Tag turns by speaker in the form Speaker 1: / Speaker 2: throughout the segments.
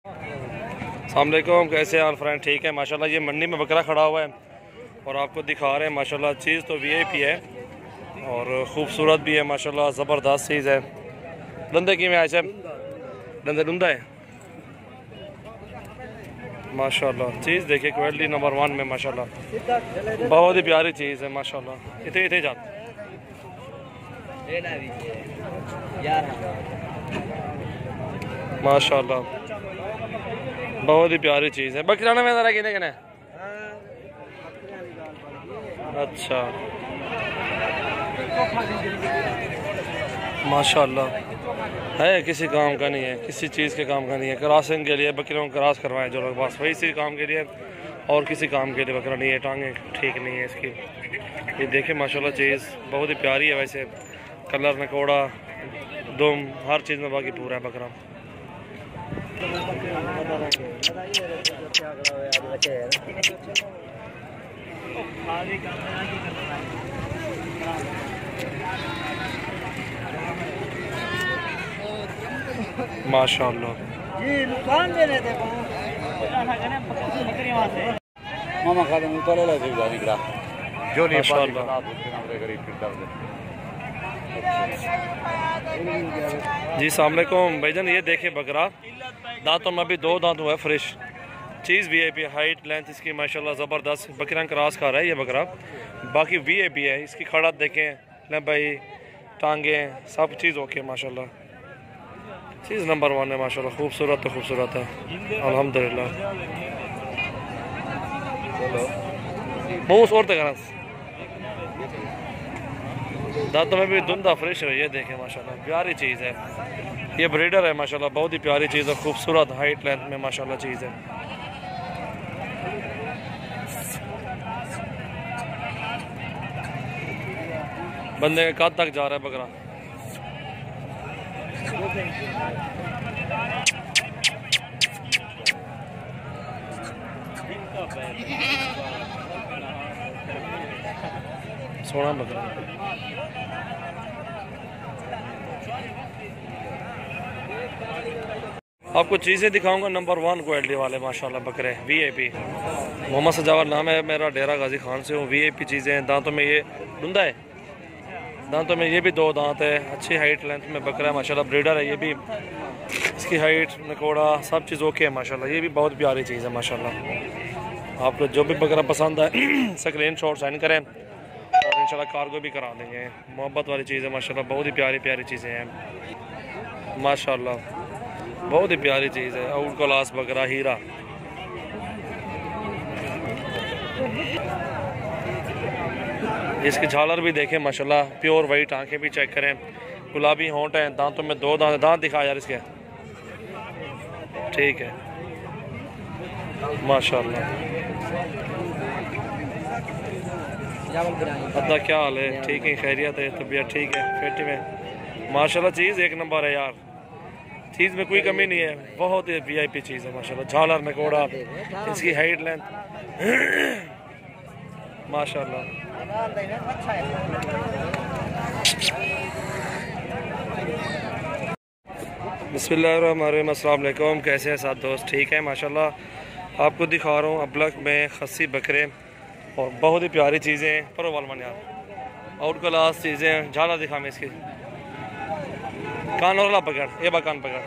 Speaker 1: अस्सलाम वालेकुम, कैसे हैं फ्रेंड? ठीक है माशाल्लाह। ये मंडी में बकरा खड़ा हुआ है और आपको दिखा रहे हैं माशाल्लाह। चीज़ तो वीआईपी है और ख़ूबसूरत भी है माशाल्लाह, ज़बरदस्त चीज़ है। धंधे की में आए साहब, धंधे धुंधा है माशाल्लाह। चीज़ देखिए, क्वालिटी नंबर 1 में माशाल्लाह, बहुत ही प्यारी चीज़ है माशाल्लाह। इतने इतने जाते माशाल्लाह, बहुत ही प्यारी चीज़ है। बकराना में ज़रा कितने कितने? अच्छा माशाल्लाह, है किसी काम का नहीं है, किसी चीज़ के काम का नहीं है। क्रॉसिंग के लिए बकरियों को क्रॉस करवाएं जो लोग, बस वही इसी काम के लिए, और किसी काम के लिए बकरा नहीं है। टांगे ठीक नहीं है इसकी। ये देखें माशाल्लाह, चीज़ बहुत ही प्यारी है। वैसे कलर नकोड़ा दुम हर चीज़ में बाकी पूरा है बकरा। माशाल्लाह जी। अस्सलाम वालेकुम भाईजान, ये देखे बकरा, दांतों में भी 2 दांत हुआ है, फ्रेश चीज़। वीआईपी हाइट लेंथ इसकी माशाल्लाह ज़बरदस्त। बकरा क्रॉस खा रहा है ये बकरा, बाकी वीआईपी है। इसकी खड़ा देखें, लंबाई, टांगे, सब चीज़ ओके माशाल्लाह। चीज़ नंबर 1 है माशाल्लाह, खूबसूरत तो खूबसूरत है अल्हम्दुलिल्लाह। मुँह और तक दांतों में भी धुंधा फ्रेश है। ये देखें माशाल्लाह, प्यारी चीज़ है। ये ब्रीडर है माशाल्लाह, बहुत ही प्यारी चीज़ है, खूबसूरत हाइट लेंथ में माशाल्लाह चीज़ है। बंदे के कद तक जा रहा है बकरा। सोना बकरा। आपको चीज़ें दिखाऊंगा नंबर 1 क्वालिटी वाले माशाल्लाह बकरे वीआईपी। मोहम्मद सजावत नाम है मेरा, डेरा गाजी खान से हूँ। वीआईपी चीज़ें हैं। दांतों में ये धुंधा है, दांतों में ये भी 2 दांत है। अच्छी हाइट लेंथ में बकरा है माशाल्लाह, ब्रीडर है ये भी। इसकी हाइट नकोड़ा सब चीज़ ओके है माशाल्लाह। ये भी बहुत प्यारी चीज़ है माशाल्लाह। आपको जो भी बकरा पसंद है स्क्रीन शॉट सेंड करें और इंशाल्लाह कार्गो भी करा देंगे। मोहब्बत वाली चीज़ है माशाल्लाह, बहुत ही प्यारी प्यारी चीज़ें हैं माशाल्लाह, बहुत ही प्यारी चीज़ है। आउट क्लास बकरा हीरा। इसकी झालर भी देखें माशाल्लाह, प्योर वाइट। आंखें भी चेक करें, गुलाबी होंठ हैं। दांतों में 2 दांत, दांत दिखा यार इसके, ठीक है माशाल्लाह। अदा क्या हाल है? ठीक है, खैरियत है, तबीयत ठीक है, फिट में माशाल्लाह। चीज़ एक नंबर है यार, चीज़ में कोई कमी नहीं है। बहुत ही वीआईपी चीज़ है माशाल्लाह। झालर नकोड़ा, इसकी हाइट लेंथ माशाल्लाह। बिस्मिल्लाहिर्रहमानिर्रहीम। अस्सलाम वालेकुम, कैसे हैं साथ दोस्त? ठीक है माशाल्लाह। आपको दिखा रहा हूँ अबलक में खस्सी बकरे और बहुत ही प्यारी चीज़ें हैं। पर वालमान यार, आउट क्लास चीज़ें हैं। झाला दिखा मैं इसकी, कान वाला पकड़, ये कान पकड़,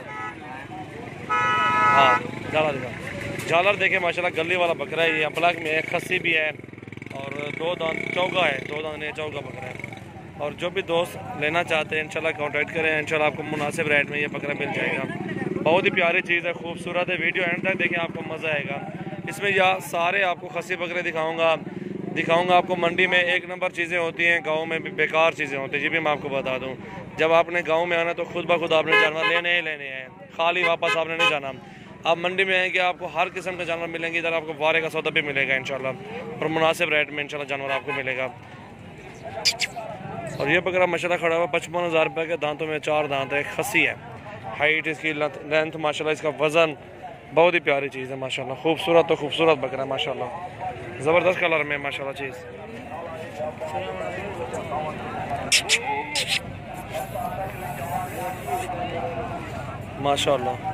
Speaker 1: हाँ झाला दिखा। झालर देखे माशाल्लाह, गली वाला बकरा है ये। अबलक में एक खस्सी भी है और 2 दांत चौका है, 2 दांत नहीं चौका बकरा है। और जो भी दोस्त लेना चाहते हैं इंशाल्लाह कांटेक्ट करें, इंशाल्लाह आपको मुनासिब रेट में ये बकरा मिल जाएगा। बहुत ही प्यारी चीज़ है, खूबसूरत है। वीडियो एंड तक देखें, आपको मज़ा आएगा। इसमें या सारे आपको खस्सी बकरे दिखाऊंगा आपको। मंडी में 1 नंबर चीज़ें होती हैं, गाँव में भी बेकार चीज़ें होती हैं। ये भी मैं आपको बता दूँ, जब आपने गाँव में आना तो खुद ब खुद आपने जानवर लेने ही लेने हैं, खाली वापस आपने नहीं जाना। आप मंडी में हैं कि आपको हर किस्म के जानवर मिलेंगे। इधर आपको वारे का सौदा भी मिलेगा इंशाल्लाह, और मुनासिब रेट में इंशाल्लाह जानवर आपको मिलेगा। और ये बकरा माशाल्लाह खड़ा हुआ 55,000 रुपये के। दांतों में 4 दांत है, खस्सी है। हाइट इसकी लेंथ माशाल्लाह, इसका वज़न बहुत ही प्यारी चीज़ है माशाल्लाह। खूबसूरत तो खूबसूरत बकरा है माशाल्लाह, ज़बरदस्त कलर में माशाल्लाह चीज़। माशाल्लाह।